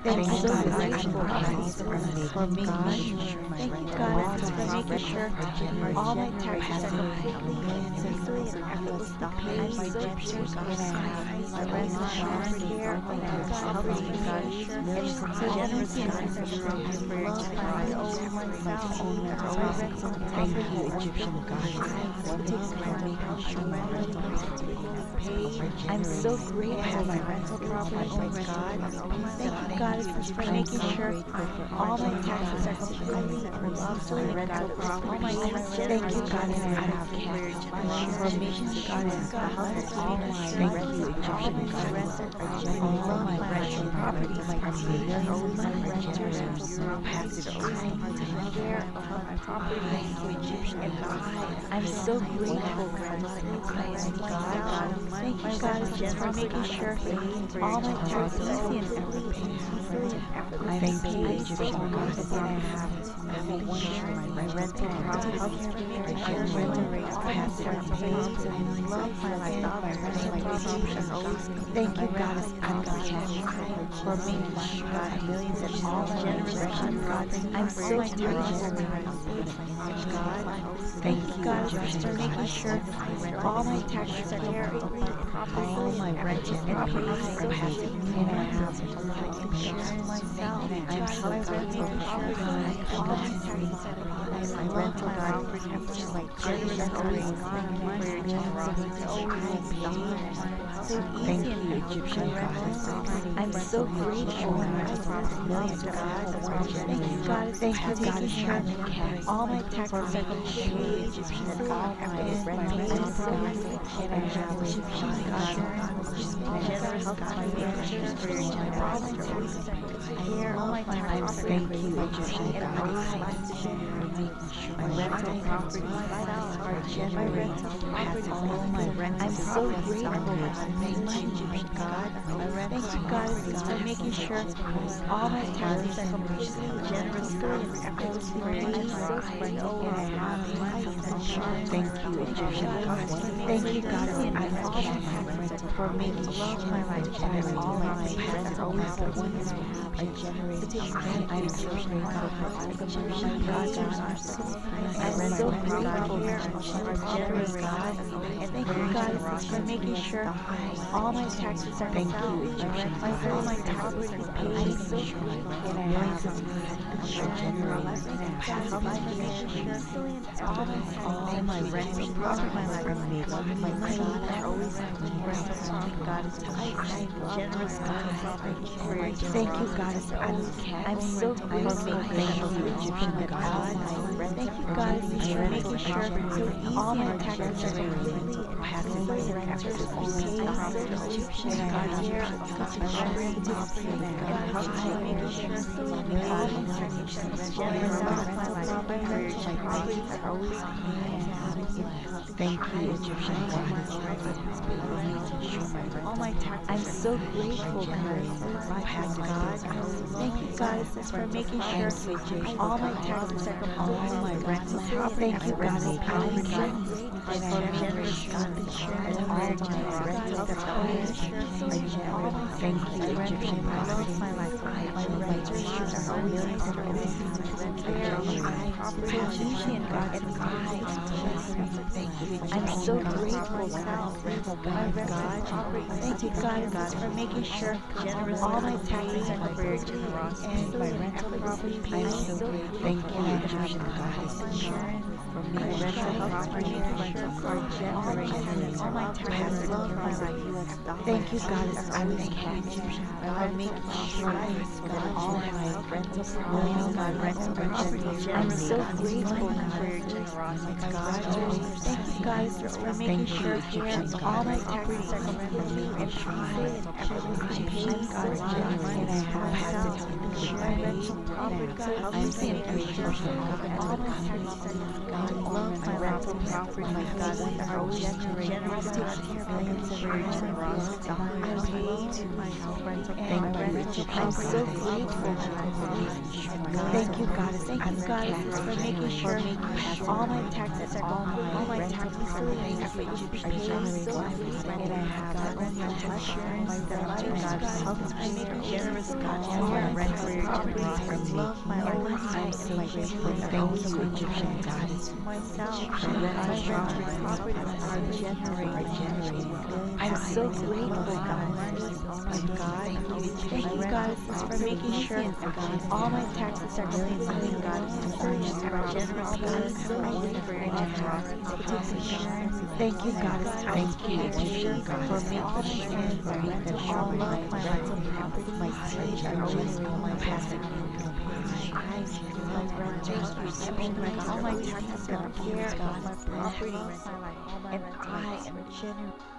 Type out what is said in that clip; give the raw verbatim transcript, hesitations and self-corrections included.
I'm so grateful, guys, for making sure. Thank you, God, for making sure all my taxes are completely and simply and effortlessly paid. I'm so grateful, God, my reassurance here. Thank you, God, for making sure so generously and effortlessly for your generosity over myself, over my rental property, Egyptian goddess. I take care of sure my rental property is paid. I'm so grateful for my rental property, oh my God. Thank you, God, for making sure all my taxes are completely and lawfully rental property. Thank you, God, for for making sure all my rental property all my rental properties are paid. Always my renters are passive care of my property to Egyptian God. I'm so grateful for this God. Thank you, God, for making sure all my taxes are easy and easily and effortlessly paid. Egyptian God, that I have making sure my rental property and rental rates passive and paid. I love my life. My rental property is always. Thank you, God, for making sure God millions and all generous God. I'm so grateful, God. Thank you, God, for making sure all my taxes are completely properly. All my rent and paid are passive, and I have insurance myself. I'm so grateful, God. All my taxes are my rental property, my generous grace, for your generosity always paid. So easy and Egyptian goddess. I'm so grateful, million God. Thank you, God. Thank you, God, sure all my taxes are paid. Egyptian God, and my rental property, and I have Egyptian God. Generous God, my renters for your generosity. Here, all my taxes. Thank you, Egyptian God. My rental property are generous. All my rent. I'm so grateful. Thank you, God. Thank you, God, for making sure all my taxes are completely generous, God, and effortlessly paid. I'm so grateful. Thank you, Egyptian God. Thank you, God, for making sure my life and all my paths are always the ones I generate. I'm so grateful for Egyptian God. I'm so grateful for our generous God. And thank you, God, for making sure all my taxes are thank you, Egyptian God. All my taxes are paid. I'm so grateful. Millions of generous and all my all my rental property, my life are made. My money are always God is generous God. Thank you, God. I'm so grateful. Thank you, Egyptian God. Thank you, God, for making sure all my taxes are completely passive and effortlessly paid. Egyptian God here, God, making sure all my taxes generous God. My properties are always paid. Thank you, Egyptian God. All my taxes. I'm so grateful, God. God. Thank you, God, for making sure all my taxes are completely. All my rent. Thank you, God, for paying God. And I generous God. All my rentals are always generous. Thank you, Egyptian God. I love my life. My renters are always Egyptian God. Thank you. I'm so grateful, God. Thank you, God, for making sure all my taxes are covered and my rental property paid. Thank you, Egyptian God. For me, rental property for generations. All my taxes are covered. Thank you, God, as I was Egyptian. I will make sure that all my rental property, my rental property. I'm so grateful for your generosity, God. Thank you, guys, for making sure all my taxes are completely and paid and effortlessly paid. God, and I have passive insurance. rental property, God, help me to make sure all my taxes are God. I love my rental property, my God, that are always generous to us here, millions of years and rocks. I paid to my rental property. I'm so grateful, God. Thank you, God. Thank you, God, for making sure all my taxes are gone. All my taxes are paid. Effortlessly paid. So and I have that rental insurance that my God helps me making generous, God, for my rental properties. I love my own house and my children. Thank you, Egyptian goddess. Myself, my rental properties are generating. I'm so grateful, God. My God, thank you, God, for making sure all my taxes are paid. God, insurance are generous, God. Thank you for your generosity. Thank you, God. Thank you, Egyptian God, for making sure that all of my rental property, my tears are always passing. I love renters, reception rentals, all my taxes are care of my property, and I am generous.